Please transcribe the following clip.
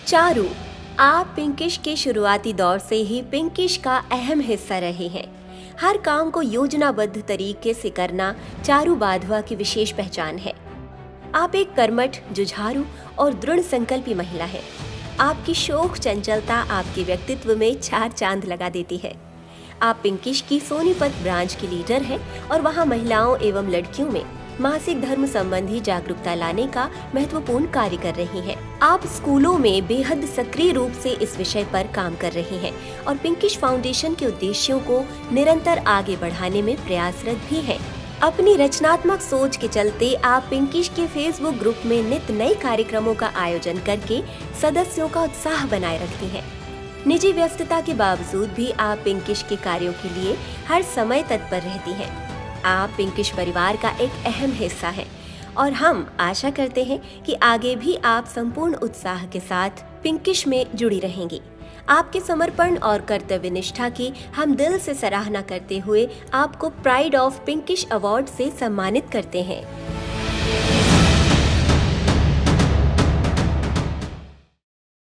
चारू, आप पिंकिश के शुरुआती दौर से ही पिंकिश का अहम हिस्सा रहे हैं। हर काम को योजनाबद्ध तरीके से करना चारू बाधवा की विशेष पहचान है। आप एक कर्मठ, जुझारू और दृढ़ संकल्पी महिला हैं। आपकी शोख चंचलता आपके व्यक्तित्व में चार चांद लगा देती है। आप पिंकिश की सोनीपत ब्रांच की लीडर हैं और वहां महिलाओं एवं लड़कियों में मासिक धर्म संबंधी जागरूकता लाने का महत्वपूर्ण कार्य कर रही हैं। आप स्कूलों में बेहद सक्रिय रूप से इस विषय पर काम कर रही हैं और पिंकिश फाउंडेशन के उद्देश्यों को निरंतर आगे बढ़ाने में प्रयासरत भी हैं। अपनी रचनात्मक सोच के चलते आप पिंकिश के फेसबुक ग्रुप में नित नए कार्यक्रमों का आयोजन करके सदस्यों का उत्साह बनाए रखती हैं। निजी व्यस्तता के बावजूद भी आप पिंकिश के कार्यों के लिए हर समय तत्पर रहती हैं। आप पिंकिश परिवार का एक अहम हिस्सा हैं और हम आशा करते हैं कि आगे भी आप संपूर्ण उत्साह के साथ पिंकिश में जुड़ी रहेंगी। आपके समर्पण और कर्तव्य निष्ठा की हम दिल से सराहना करते हुए आपको प्राइड ऑफ पिंकिश अवार्ड से सम्मानित करते हैं।